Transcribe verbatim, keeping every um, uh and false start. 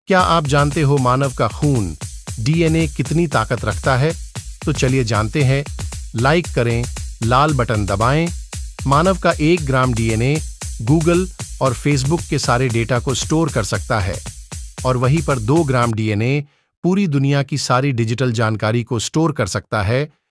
क्या आप जानते हो मानव का खून डीएनए कितनी ताकत रखता है? तो चलिए जानते हैं। लाइक करें, लाल बटन दबाएं। मानव का एक ग्राम डीएनए गूगल और फेसबुक के सारे डेटा को स्टोर कर सकता है और वहीं पर दो ग्राम डीएनए पूरी दुनिया की सारी डिजिटल जानकारी को स्टोर कर सकता है।